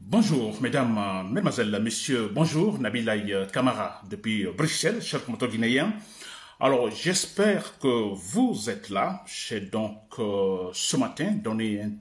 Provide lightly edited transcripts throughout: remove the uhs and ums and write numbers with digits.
Bonjour, mesdames, mesdemoiselles, messieurs, bonjour, Nabilaï Kamara depuis Bruxelles, cher commentateur guinéen. Alors, j'espère que vous êtes là. J'ai donc ce matin donné un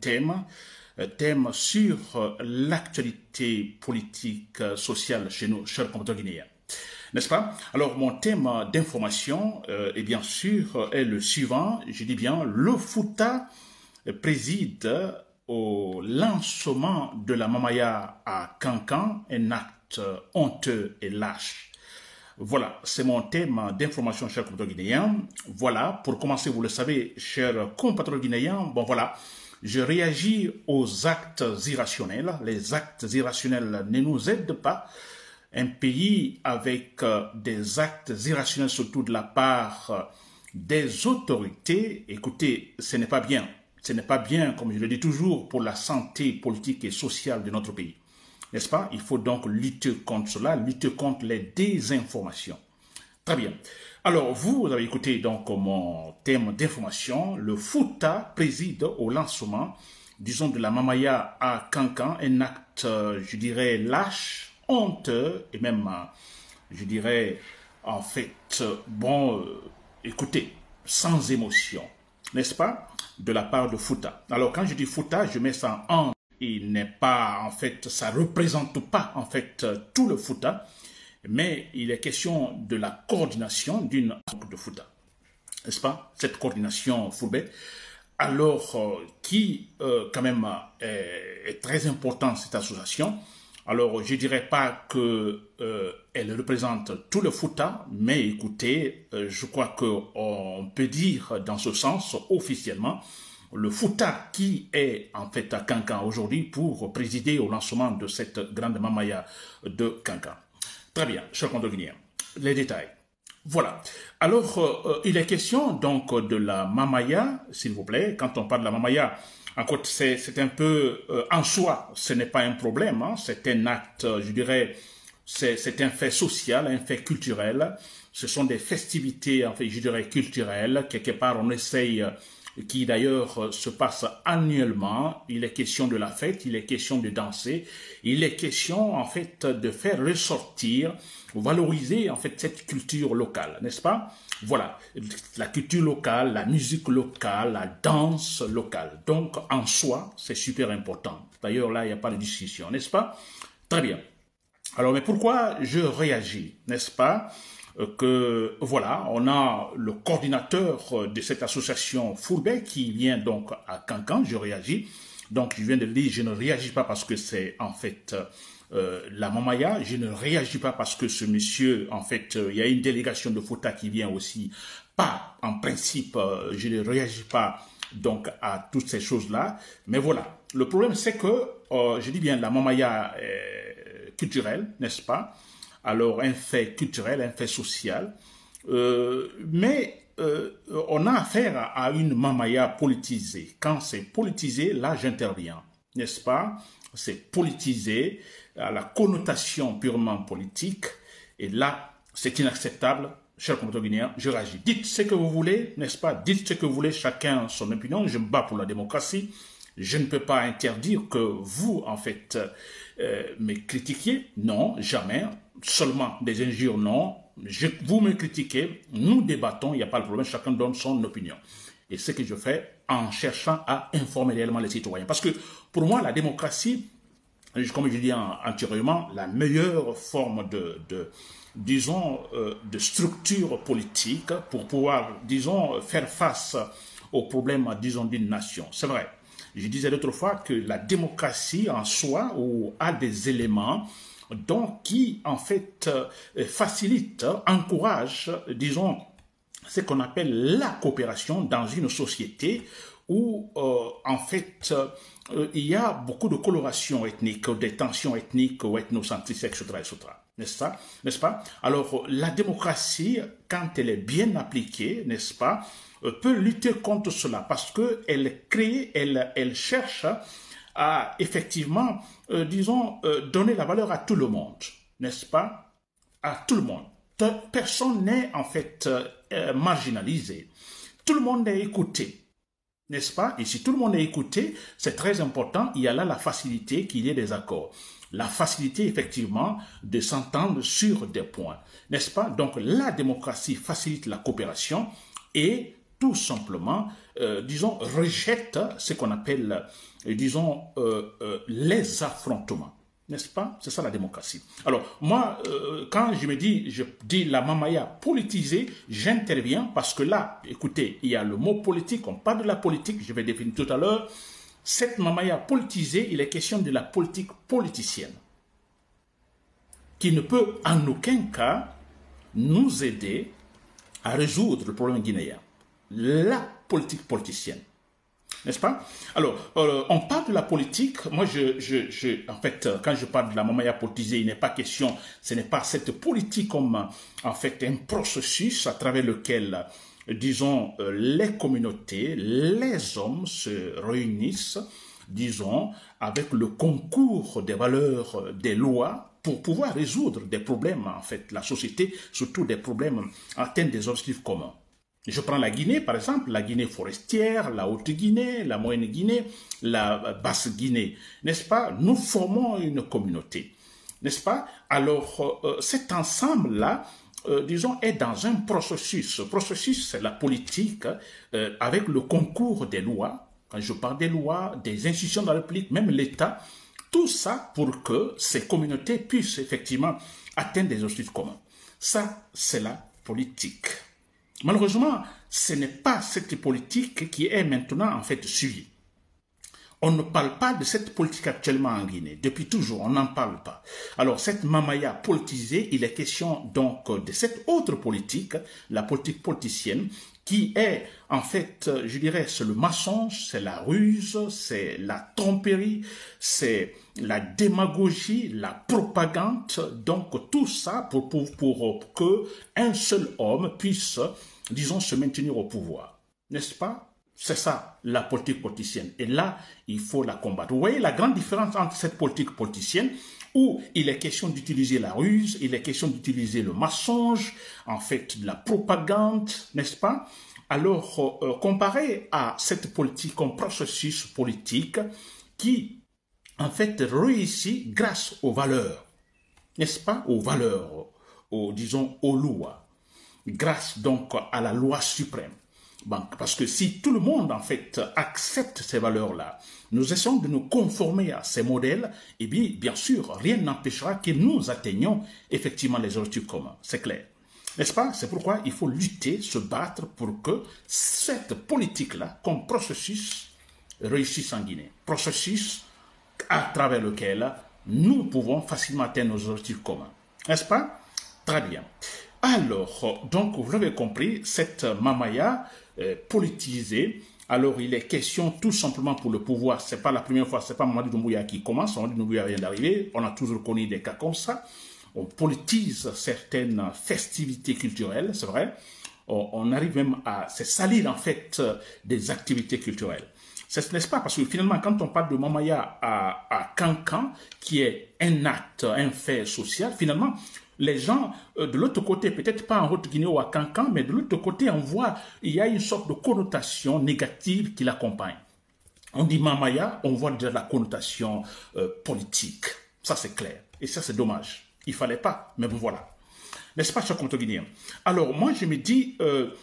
thème sur l'actualité politique, sociale chez nous, chers commentateurs guinéens. N'est-ce pas? Alors, mon thème d'information, est bien sûr, est le suivant. Je dis bien, le Fouta préside au lancement de la Mamaya à Cancan, un acte honteux et lâche. Voilà, c'est mon thème d'information, chers compatriotes guinéens. Voilà, pour commencer, vous le savez, chers compatriotes guinéens, bon voilà, je réagis aux actes irrationnels. Les actes irrationnels ne nous aident pas. Un pays avec des actes irrationnels, surtout de la part des autorités, écoutez, ce n'est pas bien. Ce n'est pas bien, comme je le dis toujours, pour la santé politique et sociale de notre pays. N'est-ce pas? Il faut donc lutter contre cela, lutter contre les désinformations. Très bien. Alors, vous avez écouté donc mon thème d'information. Le Fouta préside au lancement, disons, de la Mamaya à Cancan, un acte, je dirais, lâche, honteux et même, je dirais, en fait, bon, écoutez, sans émotion, n'est-ce pas, de la part de Fouta. Alors, quand je dis Fouta, je mets ça en... Il n'est pas, en fait, ça ne représente pas, en fait, tout le Fouta, mais il est question de la coordination d'une de Fouta, n'est-ce pas, cette coordination Foubet, alors qui, quand même, est très importante, cette association. Alors, je ne dirais pas qu'elle représente tout le Fouta, mais écoutez, je crois qu'on peut dire dans ce sens, officiellement, le Fouta qui est en fait à Cancan aujourd'hui pour présider au lancement de cette grande Mamaya de Cancan. Très bien, chers compatriotes guinéens, les détails. Voilà. Alors, il est question donc de la Mamaya, s'il vous plaît. Quand on parle de la Mamaya, encore, c'est un peu en soi, ce n'est pas un problème, hein, c'est un acte, je dirais, c'est un fait social, un fait culturel. Ce sont des festivités, en fait, je dirais, culturelles. Quelque part, on essaye, qui d'ailleurs se passe annuellement. Il est question de la fête, il est question de danser, il est question, en fait, de faire ressortir, valoriser, en fait, cette culture locale, n'est-ce pas? Voilà, la culture locale, la musique locale, la danse locale. Donc, en soi, c'est super important. D'ailleurs, là, il n'y a pas de discussion, n'est-ce pas? Très bien. Alors, mais pourquoi je réagis, n'est-ce pas? Que, voilà, on a le coordinateur de cette association Foubet qui vient donc à Cancan, je réagis. Donc, je viens de le dire, je ne réagis pas parce que c'est, en fait... la Mamaya, je ne réagis pas parce que ce monsieur, en fait, il y a une délégation de Fouta qui vient aussi. Pas, en principe, je ne réagis pas donc à toutes ces choses-là. Mais voilà, le problème c'est que, je dis bien, la Mamaya est culturelle, n'est-ce pas? Alors, un fait culturel, un fait social. Mais on a affaire à une Mamaya politisée. Quand c'est politisé, là, j'interviens, n'est-ce pas? C'est politisé, à la connotation purement politique, et là, c'est inacceptable, chers compatriotes guinéens, je réagis. Dites ce que vous voulez, n'est-ce pas? Dites ce que vous voulez, chacun son opinion, je me bats pour la démocratie, je ne peux pas interdire que vous, en fait, me critiquiez, non, jamais, seulement des injures, non, vous me critiquez, nous débattons, il n'y a pas de problème, chacun donne son opinion. Et ce que je fais en cherchant à informer réellement les citoyens. Parce que pour moi, la démocratie, comme je dis antérieurement, la meilleure forme disons, de structure politique pour pouvoir, disons, faire face aux problèmes, disons, d'une nation. C'est vrai. Je disais l'autre fois que la démocratie en soi a des éléments donc, qui, en fait, facilitent, encouragent, disons, ce qu'on appelle la coopération dans une société où, en fait, il y a beaucoup de coloration ethnique, des tensions ethniques ou ethnocentristes, etc., etc. N'est-ce pas? Alors, la démocratie, quand elle est bien appliquée, n'est-ce pas, peut lutter contre cela parce qu'elle crée, elle cherche à, effectivement, disons, donner la valeur à tout le monde, n'est-ce pas? À tout le monde. Personne n'est, en fait, marginalisé. Tout le monde est écouté. N'est-ce pas? Et si tout le monde est écouté, c'est très important, il y a là la facilité qu'il y ait des accords. La facilité, effectivement, de s'entendre sur des points. N'est-ce pas? Donc, la démocratie facilite la coopération et tout simplement, disons, rejette ce qu'on appelle, disons, les affrontements. N'est-ce pas? C'est ça la démocratie. Alors, moi, quand je dis la mamaya politisée, j'interviens parce que là, écoutez, il y a le mot politique, on parle de la politique, je vais définir tout à l'heure. Cette mamaya politisée, il est question de la politique politicienne, qui ne peut en aucun cas nous aider à résoudre le problème guinéen. La politique politicienne. N'est-ce pas? Alors, on parle de la politique. Moi, en fait, quand je parle de la mamaya politisée, il n'est pas question, ce n'est pas cette politique comme, en fait, un processus à travers lequel, disons, les communautés, les hommes se réunissent, disons, avec le concours des valeurs, des lois, pour pouvoir résoudre des problèmes, en fait, la société, surtout des problèmes, atteindre des objectifs communs. Je prends la Guinée, par exemple, la Guinée forestière, la Haute-Guinée, la Moyenne-Guinée, la Basse-Guinée, n'est-ce pas? Nous formons une communauté, n'est-ce pas? Alors, cet ensemble-là, disons, est dans un processus. Ce processus, c'est la politique avec le concours des lois. Quand je parle des lois, des institutions de la République, même l'État, tout ça pour que ces communautés puissent effectivement atteindre des objectifs communs. Ça, c'est la politique. Malheureusement, ce n'est pas cette politique qui est maintenant en fait suivie. On ne parle pas de cette politique actuellement en Guinée. Depuis toujours, on n'en parle pas. Alors, cette mamaya politisée, il est question donc de cette autre politique, la politique politicienne, qui est, en fait, je dirais, c'est le mensonge, c'est la ruse, c'est la tromperie, c'est la démagogie, la propagande, donc tout ça pour que un seul homme puisse, disons, se maintenir au pouvoir. N'est-ce pas? C'est ça, la politique politicienne. Et là, il faut la combattre. Vous voyez la grande différence entre cette politique politicienne où il est question d'utiliser la ruse, il est question d'utiliser le mensonge, en fait, de la propagande, n'est-ce pas? Alors, comparé à cette politique comme processus politique qui, en fait, réussit grâce aux valeurs, n'est-ce pas? Aux valeurs, disons, aux lois, grâce donc à la loi suprême. Parce que si tout le monde, en fait, accepte ces valeurs-là, nous essayons de nous conformer à ces modèles, et bien sûr, rien n'empêchera que nous atteignions effectivement les objectifs communs. C'est clair. N'est-ce pas? C'est pourquoi il faut lutter, se battre pour que cette politique-là, comme processus, réussisse en Guinée. Processus à travers lequel nous pouvons facilement atteindre nos objectifs communs. N'est-ce pas? Très bien. Alors, donc, vous l'avez compris, cette mamaya politisée, alors il est question tout simplement pour le pouvoir, c'est pas la première fois, c'est pas Mamadi Doumbouya qui commence, Mamadi Doumbouya vient d'arriver, on a toujours connu des cas comme ça, on politise certaines festivités culturelles, c'est vrai, on arrive même à se salir en fait des activités culturelles. N'est-ce pas? Parce que finalement, quand on parle de mamaya à Cancan, qui est un acte, un fait social, finalement, les gens de l'autre côté, peut-être pas en Haute-Guinée ou à Cancan, mais de l'autre côté, on voit, il y a une sorte de connotation négative qui l'accompagne. On dit mamaya, on voit de la connotation politique. Ça, c'est clair. Et ça, c'est dommage. Il fallait pas, mais bon, voilà. N'est-ce pas, chers Guinéens? Alors, moi, je me dis,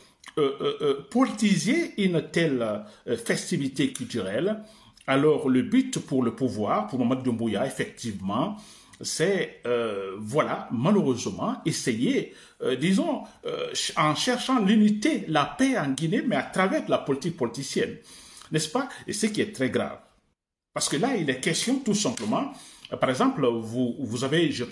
politiser une telle festivité culturelle, alors le but pour le pouvoir, pour Mamadi Doumbouya, effectivement, c'est, voilà, malheureusement, essayer, disons, en cherchant l'unité, la paix en Guinée, mais à travers la politique politicienne, n'est-ce pas? Et ce qui est très grave. Parce que là, il est question tout simplement, par exemple, vous avez, je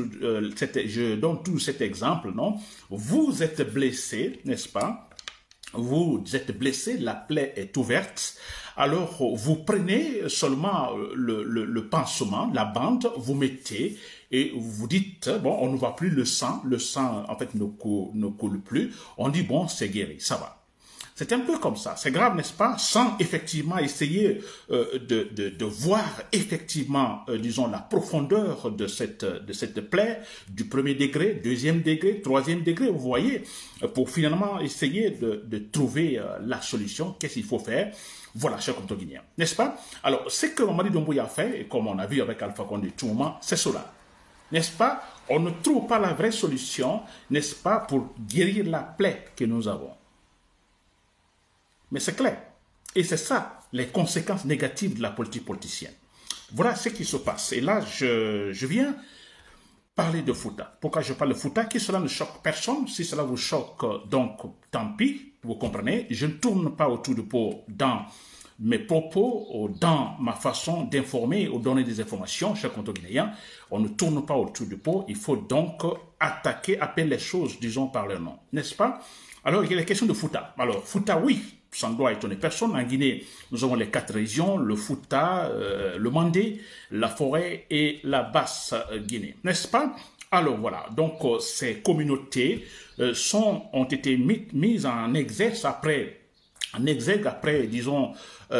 donne tout cet exemple, non? Vous êtes blessé, n'est-ce pas? Vous êtes blessé, la plaie est ouverte. Alors, vous prenez seulement le pansement, la bande, vous mettez et vous dites, bon, on ne voit plus le sang, en fait, ne coule plus. On dit, bon, c'est guéri, ça va. C'est un peu comme ça. C'est grave, n'est-ce pas? Sans effectivement essayer de voir effectivement, disons, la profondeur de cette plaie, du premier degré, deuxième degré, troisième degré, vous voyez, pour finalement essayer de trouver la solution. Qu'est-ce qu'il faut faire? Voilà, chers compatriotes guinéens, n'est-ce pas? Alors, ce que Mamadi Doumbouya a fait, et comme on a vu avec Alpha Condé tout moment, c'est cela. N'est-ce pas? On ne trouve pas la vraie solution, n'est-ce pas, pour guérir la plaie que nous avons. Mais c'est clair. Et c'est ça, les conséquences négatives de la politique politicienne. Voilà ce qui se passe. Et là, je viens parler de Fouta. Pourquoi je parle de Fouta? Que cela ne choque personne. Si cela vous choque, donc tant pis, vous comprenez. Je ne tourne pas autour du pot dans mes propos, dans ma façon d'informer ou donner des informations, chers compatriotes guinéens. On ne tourne pas autour du pot. Il faut donc attaquer, appeler les choses, disons, par leur nom. N'est-ce pas? Alors, il y a la question de Fouta. Alors, Fouta, oui, ça ne doit étonner personne. En Guinée, nous avons les 4 régions, le Fouta, le Mandé, la Forêt et la Basse-Guinée. N'est-ce pas? Alors voilà, donc ces communautés ont été mises en exergue après, disons,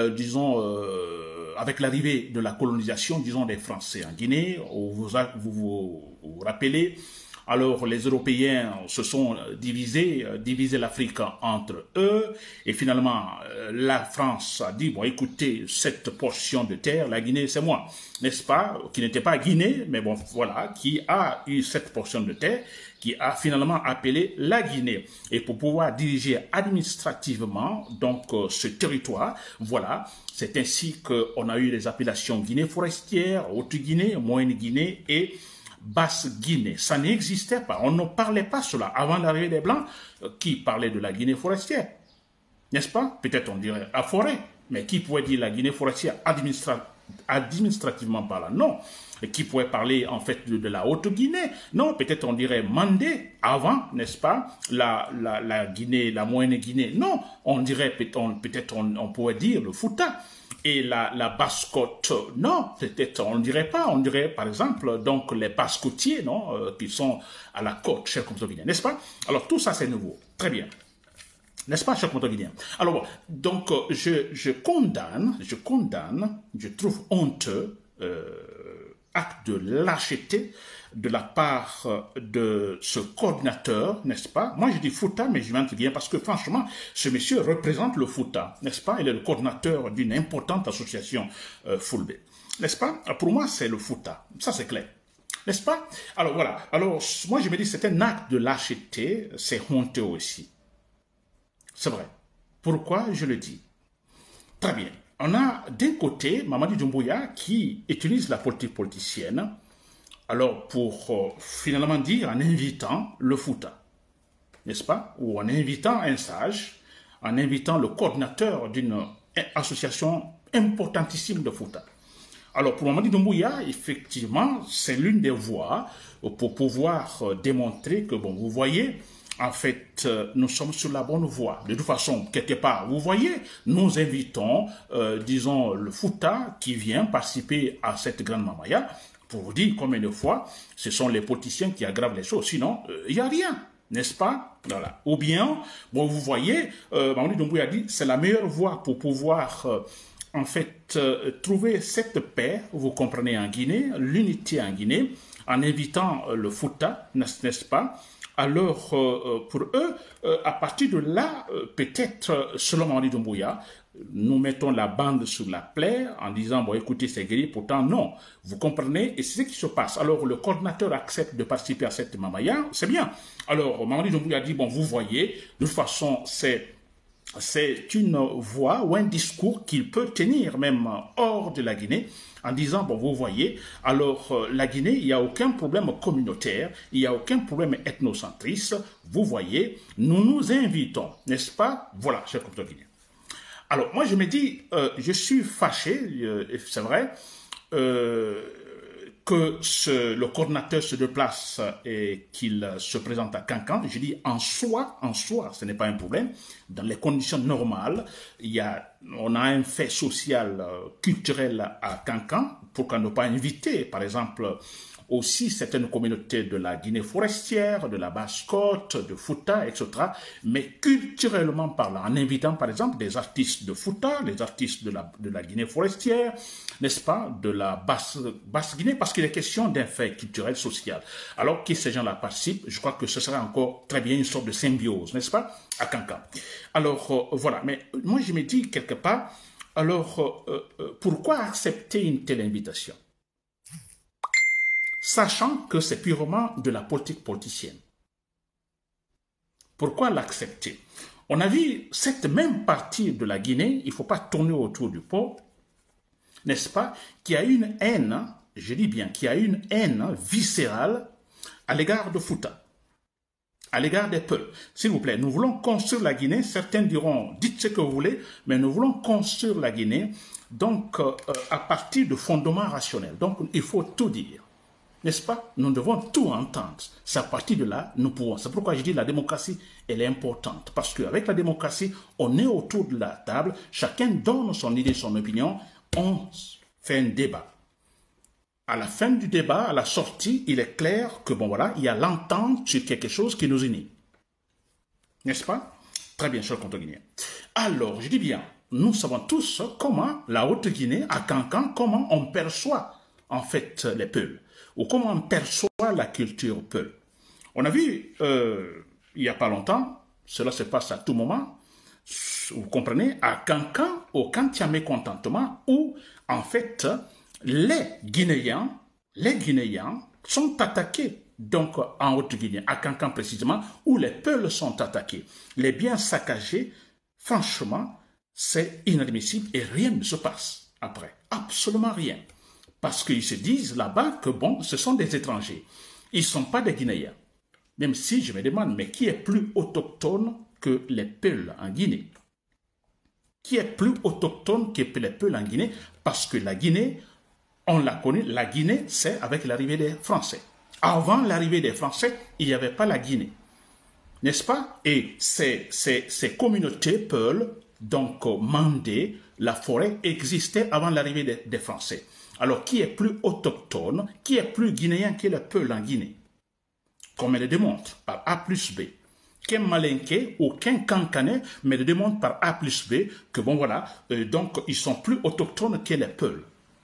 avec l'arrivée de la colonisation, disons, des Français en Guinée. Vous rappelez, alors les Européens se sont divisé l'Afrique entre eux, et finalement la France a dit, bon écoutez, cette portion de terre, la Guinée c'est moi, n'est-ce pas, qui n'était pas Guinée, mais bon voilà, qui a eu cette portion de terre, qui a finalement appelé la Guinée. Et pour pouvoir diriger administrativement donc ce territoire, voilà, c'est ainsi qu'on a eu les appellations Guinée forestière, Haute-Guinée, Moyenne-Guinée et Basse-Guinée. Ça n'existait pas. On ne parlait pas cela avant l'arrivée des Blancs qui parlaient de la Guinée forestière. N'est-ce pas? Peut-être on dirait la forêt, mais qui pouvait dire la Guinée forestière administrativement parlant? Non. Et qui pouvait parler en fait de la Haute-Guinée? Non, peut-être on dirait Mandé avant, n'est-ce pas? La Guinée, la Moyenne-Guinée? Non, on dirait peut-être on pourrait dire le Fouta. Et la Basse-Côte, non, peut-être on ne dirait pas, on dirait par exemple donc les Basses-Côtiers, non, qui sont à la côte, chers compatriotes guinéens, n'est-ce pas? Alors tout ça c'est nouveau, très bien, n'est-ce pas, chers compatriotes guinéens? Alors donc je condamne, je trouve honteux acte de lâcheté de la part de ce coordinateur, n'est-ce pas? Moi, je dis Fouta, mais je m'inquiète bien parce que franchement, ce monsieur représente le Fouta, n'est-ce pas? Il est le coordinateur d'une importante association Fulbe, n'est-ce pas? Pour moi, c'est le Fouta, ça c'est clair, n'est-ce pas? Alors voilà, alors moi je me dis c'est un acte de lâcheté, c'est honteux aussi. C'est vrai. Pourquoi je le dis? Très bien. On a d'un côté Mamadi Doumbouya qui utilise la politique politicienne alors pour finalement dire en invitant le Fouta, n'est-ce pas? Ou en invitant un sage, en invitant le coordinateur d'une association importantissime de Fouta. Alors pour Mamadi Doumbouya, effectivement, c'est l'une des voies pour pouvoir démontrer que, bon, vous voyez, en fait, nous sommes sur la bonne voie. De toute façon, quelque part, vous voyez, nous invitons, disons, le Fouta qui vient participer à cette grande mamaya pour vous dire combien de fois ce sont les politiciens qui aggravent les choses. Sinon, il n'y a rien, n'est-ce pas? Voilà. Ou bien, bon, vous voyez, Mamadi Doumbouya a dit, c'est la meilleure voie pour pouvoir, en fait, trouver cette paix, vous comprenez, en Guinée, l'unité en Guinée, en invitant le Fouta, n'est-ce pas? Alors, pour eux, à partir de là, peut-être, selon Mamadi Doumbouya, nous mettons la bande sur la plaie en disant, bon, écoutez, c'est guéri, pourtant, non. Vous comprenez? Et c'est ce qui se passe. Alors, le coordinateur accepte de participer à cette mamaya, c'est bien. Alors, Mamadi Doumbouya dit, bon, vous voyez, de toute façon, c'est une voix ou un discours qu'il peut tenir même hors de la Guinée en disant, bon, vous voyez, alors la Guinée, il n'y a aucun problème communautaire, il n'y a aucun problème ethnocentriste, vous voyez, nous nous invitons, n'est-ce pas? Voilà, chers compatriotes guinéens. Alors, moi, je me dis, je suis fâché, c'est vrai, que le coordinateur se déplace et qu'il se présente à Cancan. Je dis en soi, ce n'est pas un problème. Dans les conditions normales, on a un fait social, culturel à Cancan. Pourquoi ne pas inviter, par exemple, aussi certaines communautés de la Guinée forestière, de la Basse-Côte, de Fouta, etc. Mais culturellement parlant, en invitant par exemple des artistes de Fouta, les artistes de la Guinée forestière, n'est-ce pas, de la Basse-Guinée, parce qu'il est question d'un fait culturel, social. Alors que ces gens-là participent, je crois que ce serait encore très bien une sorte de symbiose, n'est-ce pas, à Cancan. Alors voilà, mais moi je me dis quelque part, Alors, pourquoi accepter une telle invitation? Sachant que c'est purement de la politique politicienne. Pourquoi l'accepter? On a vu cette même partie de la Guinée, il ne faut pas tourner autour du pot, n'est-ce pas, qui a une haine, je dis bien, qui a une haine viscérale à l'égard de Fouta, à l'égard des peuples. S'il vous plaît, nous voulons construire la Guinée, certains diront, dites ce que vous voulez, mais nous voulons construire la Guinée, donc à partir de fondements rationnels. Donc il faut tout dire. N'est-ce pas? Nous devons tout entendre. C'est à partir de là, nous pouvons. C'est pourquoi je dis la démocratie, elle est importante. Parce qu'avec la démocratie, on est autour de la table, chacun donne son idée, son opinion, on fait un débat. À la fin du débat, à la sortie, il est clair que, bon voilà, il y a l'entente sur quelque chose qui nous unit. N'est-ce pas? Très bien, cher Guinéen. Alors, je dis bien, nous savons tous comment la Haute-Guinée, à Cancan, comment on perçoit en fait les peuples, ou comment on perçoit la culture peul. On a vu, il n'y a pas longtemps, cela se passe à tout moment, vous comprenez, à Cancan, quand il y a mécontentement, où en fait les Guinéens sont attaqués, donc en Haute-Guinée, à Cancan précisément, où les peuples sont attaqués. Les biens saccagés, franchement, c'est inadmissible et rien ne se passe après, absolument rien. Parce qu'ils se disent là-bas que bon, ce sont des étrangers. Ils ne sont pas des Guinéens. Même si je me demande, mais qui est plus autochtone que les Peuls en Guinée? Qui est plus autochtone que les Peuls en Guinée? Parce que la Guinée, on la connaît, la Guinée, c'est avec l'arrivée des Français. Avant l'arrivée des Français, il n'y avait pas la Guinée. N'est-ce pas? Et ces communautés Peuls, donc Mandé, la forêt, existaient avant l'arrivée des Français. Alors, qui est plus autochtone, qui est plus guinéen que le peuple en Guinée? Comme elle le démontre par A plus B. Qu'un Malinké ou qu'un Cancanais me le démontre par A plus B que, bon voilà, donc ils sont plus autochtones que les peuples.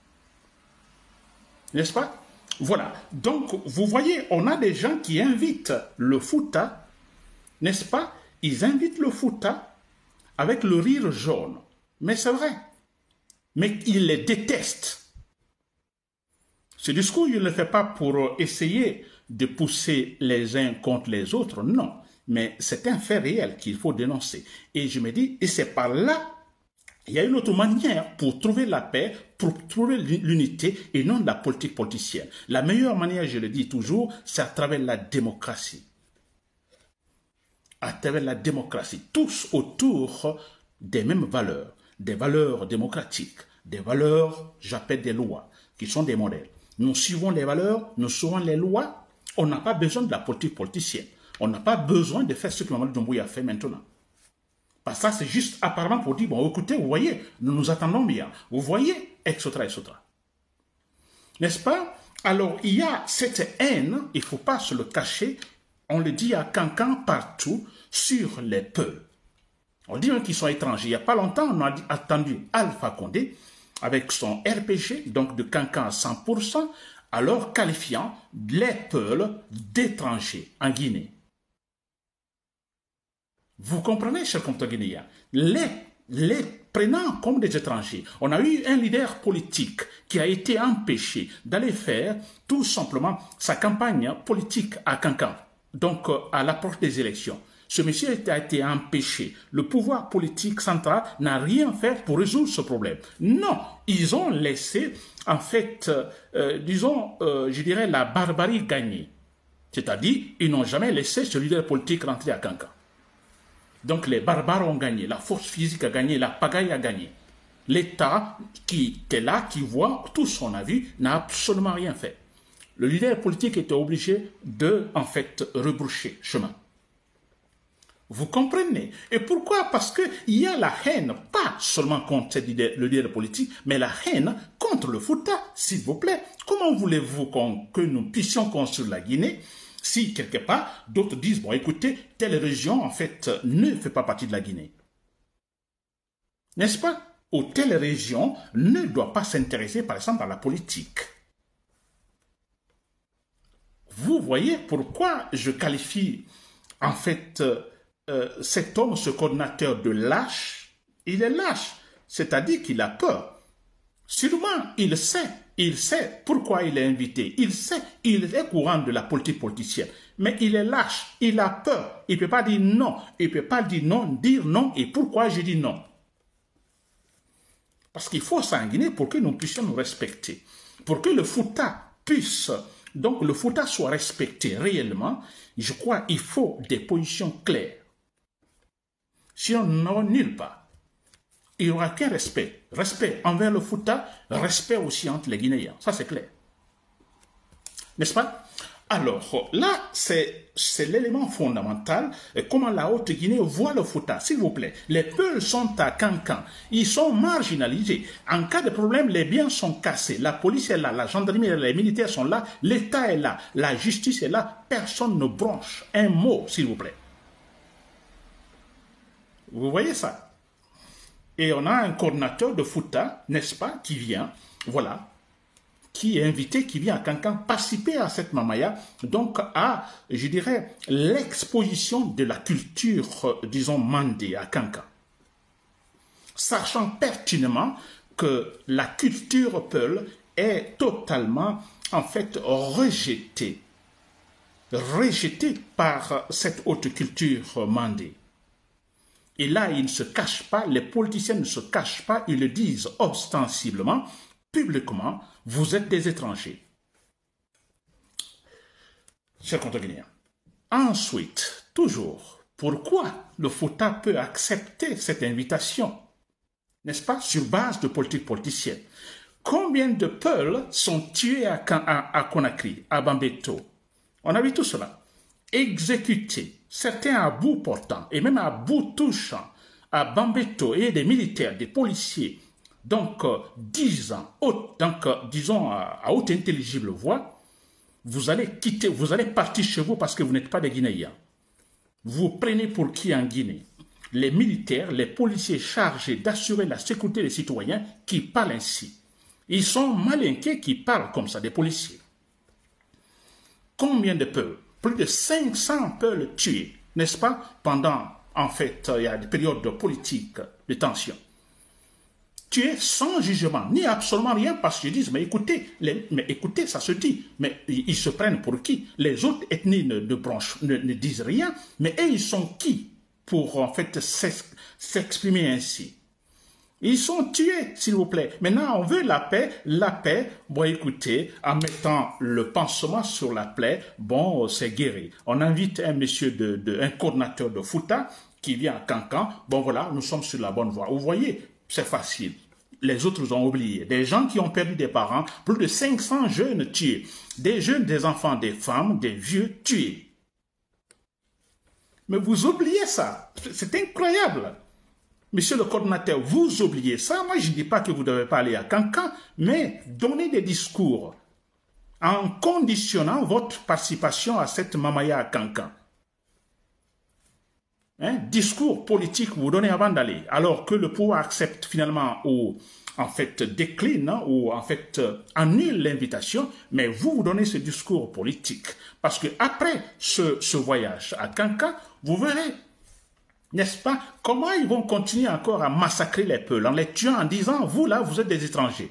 N'est-ce pas? Voilà. Donc, vous voyez, on a des gens qui invitent le Fouta, n'est-ce pas? Ils invitent le Fouta avec le rire jaune. Mais c'est vrai. Mais ils les détestent. Ce discours, il ne le fait pas pour essayer de pousser les uns contre les autres, non. Mais c'est un fait réel qu'il faut dénoncer. Et je me dis, et c'est par là, il y a une autre manière pour trouver la paix, pour trouver l'unité et non la politique politicienne. La meilleure manière, je le dis toujours, c'est à travers la démocratie. À travers la démocratie, tous autour des mêmes valeurs, des valeurs démocratiques, des valeurs, j'appelle des lois, qui sont des modèles. Nous suivons les valeurs, nous suivons les lois. On n'a pas besoin de la politique politicienne. On n'a pas besoin de faire ce que Mamadou Doumbouya a fait maintenant. Parce que ça, c'est juste apparemment pour dire, bon, écoutez, vous voyez, nous nous attendons bien. Vous voyez, etc., etc. N'est-ce pas? Alors, il y a cette haine, il ne faut pas se le cacher, on le dit à Cancan partout, sur les peuples. On dit qu'ils sont étrangers. Il n'y a pas longtemps, on a attendu Alpha Condé, avec son RPG, donc de Cancan à 100%, alors qualifiant les peuples d'étrangers en Guinée. Vous comprenez, chers compatriotes guinéens, les prenant comme des étrangers. On a eu un leader politique qui a été empêché d'aller faire tout simplement sa campagne politique à Cancan, donc à l'approche des élections. Ce monsieur a été empêché. Le pouvoir politique central n'a rien fait pour résoudre ce problème. Non, ils ont laissé, en fait, disons, je dirais, la barbarie gagner. C'est-à-dire, ils n'ont jamais laissé ce leader politique rentrer à Cancan. Donc les barbares ont gagné, la force physique a gagné, la pagaille a gagné. L'État qui était là, qui voit tout son avis, n'a absolument rien fait. Le leader politique était obligé de, en fait, rebroucher chemin. Vous comprenez? Et pourquoi? Parce qu'il y a la haine, pas seulement contre le leader politique, mais la haine contre le Fouta, s'il vous plaît. Comment voulez-vous que nous puissions construire la Guinée si, quelque part, d'autres disent, bon, écoutez, telle région, en fait, ne fait pas partie de la Guinée. N'est-ce pas? Ou telle région ne doit pas s'intéresser, par exemple, à la politique. Vous voyez pourquoi je qualifie, en fait, cet homme, ce coordinateur de lâche. Il est lâche. c'est-à-dire qu'il a peur. Sûrement, il sait pourquoi il est invité, il est courant de la politique politicienne, mais il est lâche, il a peur, il ne peut pas dire non, il ne peut pas dire non, et pourquoi je dis non? Parce qu'il faut s'enguiner pour que nous puissions nous respecter, pour que le Fouta puisse, donc le Fouta soit respecté réellement, je crois qu'il faut des positions claires. Sinon, nous n'aurons nulle part. Il n'y aura qu'un respect. Respect envers le Fouta, respect aussi entre les Guinéens. Ça, c'est clair. N'est-ce pas? Alors, là, c'est l'élément fondamental. Comment la Haute-Guinée voit le Fouta. S'il vous plaît, les Peuls sont à Cancan. Ils sont marginalisés. En cas de problème, les biens sont cassés. La police est là, la gendarmerie est là, les militaires sont là, l'État est là, la justice est là. Personne ne bronche un mot, s'il vous plaît. Vous voyez ça? Et on a un coordinateur de Fouta, n'est-ce pas, qui vient, voilà, qui est invité, qui vient à Cancan participer à cette mamaya, donc à, je dirais, l'exposition de la culture, disons, mandé à Cancan. Sachant pertinemment que la culture Peul est totalement, en fait, rejetée par cette haute culture mandé. Et là, ils ne se cachent pas, les politiciens ne se cachent pas, ils le disent ostensiblement, publiquement, vous êtes des étrangers. Chers contriguinéens. Ensuite, toujours, pourquoi le Fouta peut accepter cette invitation? N'est-ce pas? Sur base de politique politicienne. Combien de Peuls sont tués à Conakry, à Bambeto? On a vu tout cela. Exécutés. Certains à bout portant et même à bout touchant à Bambeto et des militaires, des policiers, donc disons à haute intelligible voix, vous allez quitter, vous allez partir chez vous parce que vous n'êtes pas des Guinéens. Vous prenez pour qui en Guinée? Les militaires, les policiers chargés d'assurer la sécurité des citoyens qui parlent ainsi. Ils sont malinqués qui parlent comme ça, des policiers. Combien de Peuls? Plus de 500 Peuls tués, n'est-ce pas? Pendant, en fait, il y a des périodes de politique, de tension. Tués sans jugement, ni absolument rien, parce qu'ils disent, mais écoutez, ça se dit, mais ils se prennent pour qui? Les autres ethnies ne disent rien, mais eux, ils sont qui pour, en fait, s'exprimer ainsi? Ils sont tués, s'il vous plaît. Maintenant, on veut la paix. La paix, bon, écoutez, en mettant le pansement sur la plaie, bon, c'est guéri. On invite un monsieur, un coordinateur de Fouta qui vient à Cancan. Bon, voilà, nous sommes sur la bonne voie. Vous voyez, c'est facile. Les autres ont oublié. Des gens qui ont perdu des parents, plus de 500 jeunes tués. Des jeunes, des enfants, des femmes, des vieux tués. Mais vous oubliez ça. C'est incroyable. Monsieur le coordinateur, vous oubliez ça. Moi, je ne dis pas que vous ne devez pas aller à Cancan, mais donnez des discours en conditionnant votre participation à cette mamaya à Cancan. Discours politique vous donnez avant d'aller, alors que le pouvoir accepte finalement ou en fait décline ou en fait annule l'invitation, mais vous donnez ce discours politique. Parce que après ce voyage à Cancan, vous verrez, n'est-ce pas, comment ils vont continuer encore à massacrer les Peuls en les tuant en disant, vous là, vous êtes des étrangers.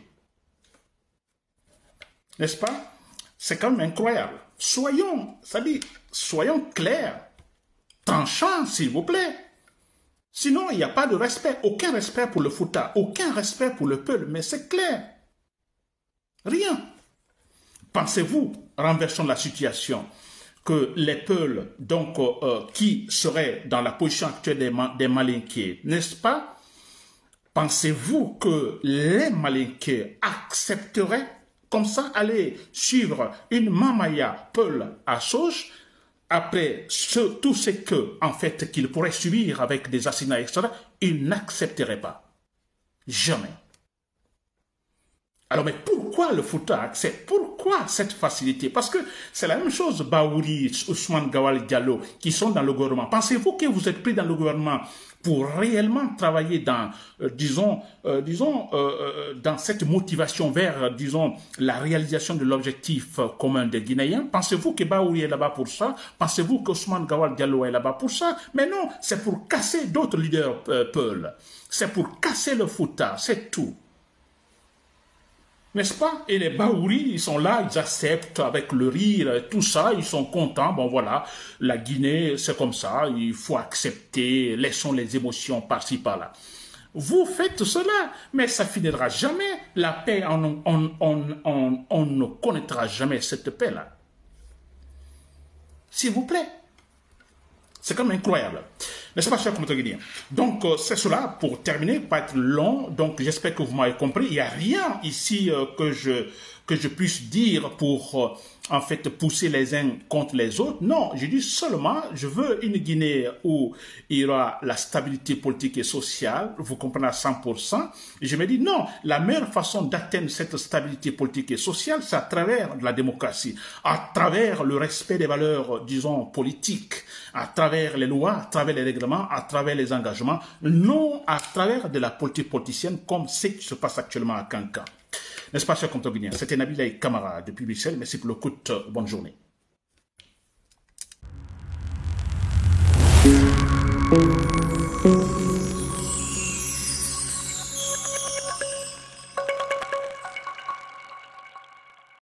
N'est-ce pas? C'est quand même incroyable. Soyons clairs, tranchants, s'il vous plaît. Sinon, il n'y a pas de respect, aucun respect pour le Fouta, aucun respect pour le Peul, mais c'est clair. Rien. Pensez-vous, renversons la situation, que les Peuls, donc, qui seraient dans la position actuelle des Malinqués, n'est-ce pas? Pensez-vous que les Malinqués accepteraient comme ça aller suivre une mamaya Peul à Sauge après tout ce que, en fait, qu'ils pourraient subir avec des assassinats, etc., ils n'accepteraient pas. Jamais. Alors, mais pourquoi le Fouta accepte? Pourquoi Pourquoi cette facilité? Parce que c'est la même chose, Baouri, Ousmane Gawal Diallo, qui sont dans le gouvernement. Pensez-vous que vous êtes pris dans le gouvernement pour réellement travailler dans, dans cette motivation vers, disons, la réalisation de l'objectif commun des Guinéens? Pensez-vous que Baouri est là-bas pour ça? Pensez-vous que Ousmane Gawal Diallo est là-bas pour ça? Mais non, c'est pour casser d'autres leaders Peul. C'est pour casser le Fouta, c'est tout. N'est-ce pas? Et les Baouri, ils sont là, ils acceptent avec le rire, tout ça, ils sont contents. Bon voilà, la Guinée, c'est comme ça, il faut accepter, laissons les émotions par-ci, par-là. Vous faites cela, mais ça finira jamais. La paix, on ne connaîtra jamais cette paix-là. S'il vous plaît. C'est quand même incroyable. N'est-ce pas, chers commettants guinéens? Donc, c'est cela pour terminer, pas être long. Donc, j'espère que vous m'avez compris. Il n'y a rien ici que je puisse dire pour, en fait, pousser les uns contre les autres. Non, je dis seulement, je veux une Guinée où il y aura la stabilité politique et sociale, vous comprenez à 100%. Et je me dis, non, la meilleure façon d'atteindre cette stabilité politique et sociale, c'est à travers la démocratie, à travers le respect des valeurs, disons, politiques, à travers les lois, à travers les règlements, à travers les engagements, non à travers de la politique politicienne comme ce qui se passe actuellement à Kankan. N'est-ce pas, cher compteur guinéen? C'était Nabil Kamara depuis Bruxelles. Merci pour l'écoute. Bonne journée.